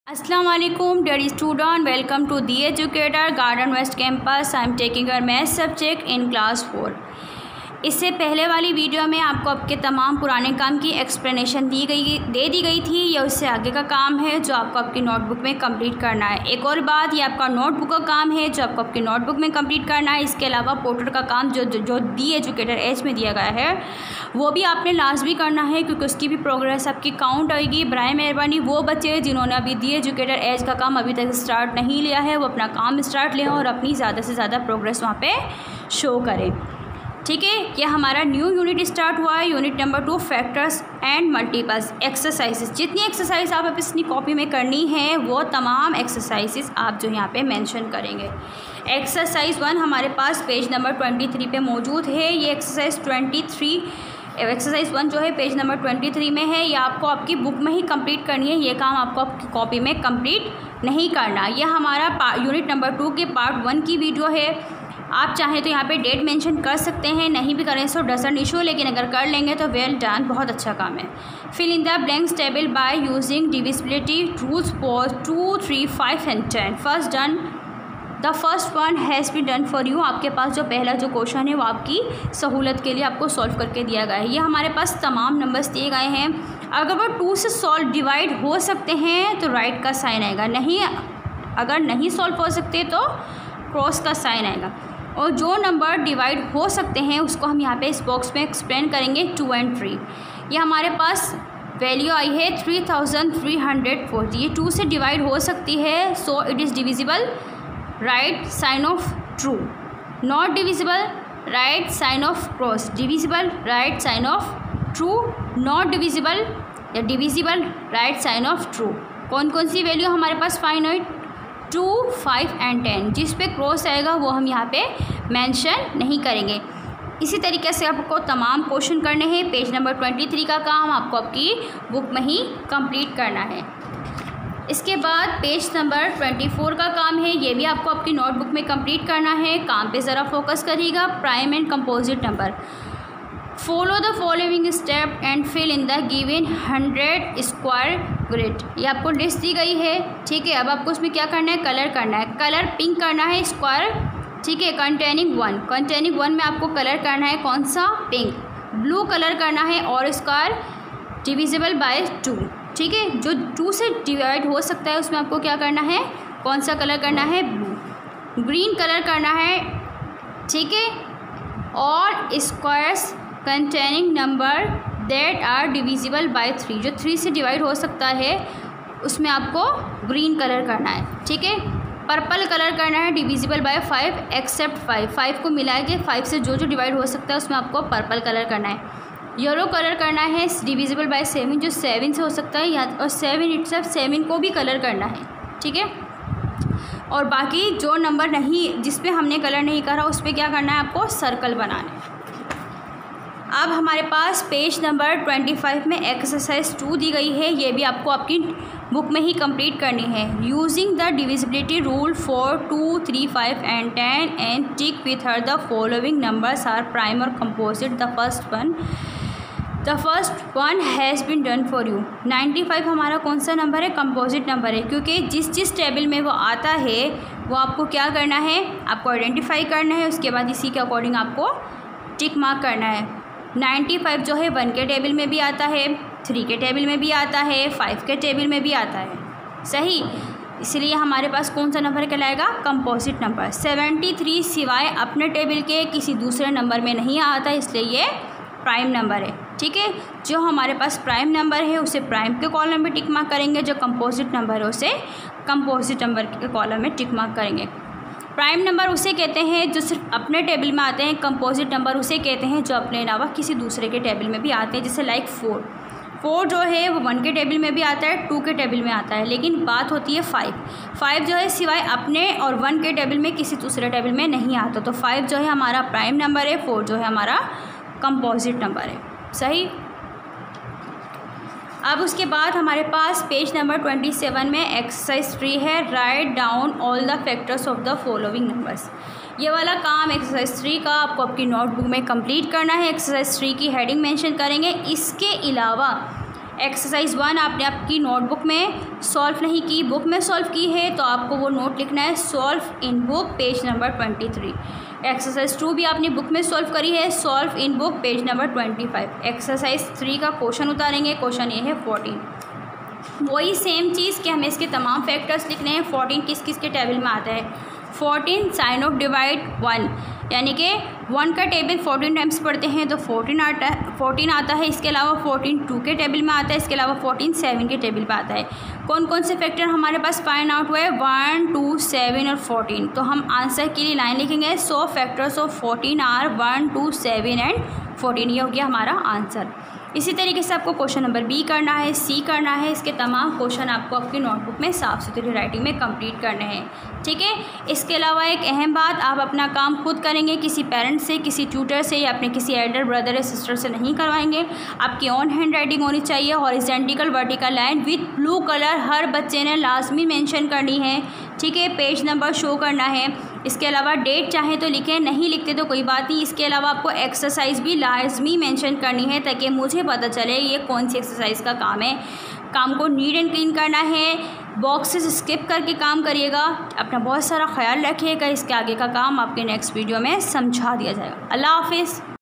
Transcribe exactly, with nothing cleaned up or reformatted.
अस्सलाम वालेकुम dear student, welcome to the educator garden west campus. I am taking your math subject in class four. इससे पहले वाली video में आपको आपके तमाम पुराने काम की एक्सप्लेनेशन दी गई दे दी गई थी। यह उससे आगे का काम है जो आपको आपकी नोटबुक में कंप्लीट करना है। एक और बात, ये आपका नोटबुक का काम है जो आपको आपकी नोटबुक में कंप्लीट करना है। इसके अलावा पोर्टर का काम जो जो, जो दी एजुकेटर एज में दिया गया है वो भी आपने लाजमी करना है, क्योंकि उसकी भी प्रोग्रेस आपकी काउंट आएगी। बराए मेहरबानी वो बच्चे जिन्होंने अभी दी एजुकेटर एज का काम अभी तक स्टार्ट नहीं लिया है वो अपना काम स्टार्ट लें और अपनी ज़्यादा से ज़्यादा प्रोग्रेस वहाँ पे शो करें। ठीक है, ये हमारा न्यू यूनिट स्टार्ट हुआ है, unit number two factors and multiples exercises. जितनी एक्सरसाइज आप अपनी कॉपी में करनी है वो तमाम एक्सरसाइजेस आप जो यहाँ पे मेंशन करेंगे। एक्सरसाइज वन हमारे पास पेज नंबर ट्वेंटी थ्री पे मौजूद है। ये exercise twenty three exercise one जो है पेज नंबर ट्वेंटी थ्री में है। ये आपको आपकी बुक में ही कंप्लीट करनी है, ये काम आपको आपकी कॉपी में कंप्लीट नहीं करना। ये हमारा यूनिट नंबर टू के पार्ट वन की वीडियो है। आप चाहें तो यहाँ पे डेट मेंशन कर सकते हैं, नहीं भी करें सो डजंट इशू, लेकिन अगर कर लेंगे तो वेल डन, बहुत अच्छा काम है। Fill in the blanks table by using divisibility rules for two three five and ten. First done the first one has be done for you. आपके पास जो पहला जो क्वेश्चन है वो आपकी सहूलत के लिए आपको सॉल्व करके दिया गया है। ये हमारे पास तमाम नंबर्स दिए गए हैं। अगर वो टू से सॉल्व डिवाइड हो सकते हैं तो राइट का साइन आएगा, नहीं अगर नहीं सॉल्व हो सकते तो क्रॉस का साइन आएगा। और जो नंबर डिवाइड हो सकते हैं उसको हम यहाँ पे इस बॉक्स में एक्सप्लेन करेंगे। टू एंड थ्री, ये हमारे पास वैल्यू आई है three thousand three hundred forty. ये टू से डिवाइड हो सकती है, so it is divisible, right sign of true. Not divisible, right sign of cross. Divisible, right sign of true. Not divisible या divisible, right sign of true. कौन कौन सी value हमारे पास फाइंड हुई? Two, five and ten. जिस पे cross आएगा वो हम यहाँ पे मेंशन नहीं करेंगे। इसी तरीके से आपको तमाम क्वेश्चन करने हैं। पेज नंबर ट्वेंटी थ्री का काम आपको आपकी बुक में ही कंप्लीट करना है। इसके बाद पेज नंबर ट्वेंटी फोर का काम है, ये भी आपको आपकी नोटबुक में कंप्लीट करना है। काम पे ज़रा फोकस करिएगा। Prime and composite number, follow the following step and fill in the given hundred square grid. ये आपको लिस्ट दी गई है, ठीक है। अब आपको उसमें क्या करना है? कलर करना है। कलर पिंक करना है स्क्वायर, ठीक है। कंटेनिंग वन, कंटेनिंग वन में आपको कलर करना है कौन सा? पिंक। ब्लू कलर करना है और स्क्वायर डिविजिबल बाय टू, ठीक है। जो टू से डिवाइड हो सकता है उसमें आपको क्या करना है? कौन सा कलर करना है? ब्लू। ग्रीन कलर करना है, ठीक है। और squares containing number that are divisible by three, जो थ्री से डिवाइड हो सकता है उसमें आपको ग्रीन कलर करना है, ठीक है। पर्पल कलर करना है divisible by five except five, five को मिला के फाइव से जो जो डिवाइड हो सकता है उसमें आपको पर्पल कलर करना है। येलो कलर करना है डिविजिबल बाय सेवन, जो सेवन से हो सकता है, या और सेवन इट्सेल्फ सेवन को भी कलर करना है, ठीक है। और बाकी जो नंबर नहीं, जिस पे हमने कलर नहीं करा उस पर क्या करना है? आपको सर्कल बनाना है। अब हमारे पास पेज नंबर ट्वेंटी फाइव में एक्सरसाइज टू दी गई है। ये भी आपको आपकी बुक में ही कंप्लीट करनी है। Using the divisibility rule for two, three, five and ten and tick whether the following numbers are prime और composite. The first one the first one has been done for you. Ninety five हमारा कौन सा number है? Composite number है, क्योंकि जिस जिस table में वो आता है वो आपको क्या करना है? आपको आइडेंटिफाई करना है। उसके बाद इसी के अकॉर्डिंग आपको टिक मार्क करना है। नाइन्टी फाइव जो है वन के टेबल में भी आता है, थ्री के टेबल में भी आता है, फाइव के टेबल में भी आता है, सही। इसलिए हमारे पास कौन सा नंबर कहलाएगा? Composite number. सेवेंटी थ्री सिवाय अपने टेबल के किसी दूसरे नंबर में नहीं आता, इसलिए ये प्राइम नंबर है, ठीक है। जो हमारे पास प्राइम नंबर है उसे प्राइम के कॉलम में टिक मार्क करेंगे, जो कंपोजिट नंबर है उसे कंपोजिट नंबर के कॉलम में टिक मार्क करेंगे। प्राइम नंबर उसे कहते हैं जो सिर्फ अपने टेबल में आते हैं। कंपोजिट नंबर उसे कहते हैं जो अपने अलावा किसी दूसरे के टेबल में भी आते हैं, जैसे लाइक फोर। फोर जो है वो वन के टेबल में भी आता है, टू के टेबल में आता है, लेकिन बात होती है फाइव। फाइव जो है सिवाय अपने और वन के टेबल में किसी दूसरे टेबल में नहीं आता। तो फाइव जो है हमारा प्राइम नंबर है, फोर जो है हमारा कंपोजिट नंबर है, सही। अब उसके बाद हमारे पास पेज नंबर ट्वेंटी सेवन में एक्सरसाइज थ्री है। Write down all the factors of the following numbers. ये वाला काम एक्सरसाइज थ्री का आपको आपकी नोटबुक में कंप्लीट करना है। एक्सरसाइज थ्री की हेडिंग मेंशन करेंगे। इसके अलावा एक्सरसाइज वन आपने आपकी नोटबुक में सॉल्व नहीं की, बुक में सॉल्व की है, तो आपको वो नोट लिखना है solve in book page number twenty three. Exercise two भी आपने बुक में सॉल्व करी है, solve in book page number twenty five. Exercise three का क्वेश्चन उतारेंगे, क्वेश्चन ये है फोर्टीन। वही सेम चीज़ कि हमें इसके तमाम फैक्टर्स लिखने हैं। फोर्टीन किस किस के टेबल में आता है? Fourteen sign of divide one, यानी कि वन का टेबल फोर्टीन टाइम्स पढ़ते हैं तो फोर्टीन आता है फोर्टीन आता है। इसके अलावा फोर्टीन टू के टेबल में आता है, इसके अलावा फोर्टीन सेवन के टेबल पे आता है। कौन कौन से फैक्टर हमारे पास फाइंड आउट हुए? वन, टू, सेवन और फोर्टीन। तो हम आंसर के लिए लाइन लिखेंगे, so factors of fourteen are one, two, seven and fourteen. ये हो गया हमारा आंसर। इसी तरीके से आपको क्वेश्चन नंबर बी करना है, सी करना है। इसके तमाम क्वेश्चन आपको आपकी नोटबुक में साफ़ सुथरी राइटिंग में कंप्लीट करने हैं, ठीक है। इसके अलावा एक अहम बात, आप अपना काम खुद करेंगे, किसी पेरेंट्स से, किसी ट्यूटर से या अपने किसी एल्डर ब्रदर या सिस्टर से नहीं करवाएंगे। आपकी ऑन हैंड राइटिंग होनी चाहिए। Horizontal vertical line with blue colour हर बच्चे ने लाजमी मेंशन करनी है, ठीक है। पेज नंबर शो करना है। इसके अलावा डेट चाहे तो लिखें, नहीं लिखते तो कोई बात नहीं। इसके अलावा आपको एक्सरसाइज भी लाजमी मेंशन करनी है ताकि मुझे पता चले ये कौन सी एक्सरसाइज का काम है। काम को नीट एंड क्लीन करना है, बॉक्सेस स्किप करके काम करिएगा। अपना बहुत सारा ख्याल रखिएगा। इसके आगे का काम आपके नेक्स्ट वीडियो में समझा दिया जाएगा। अल्लाह हाफिज़।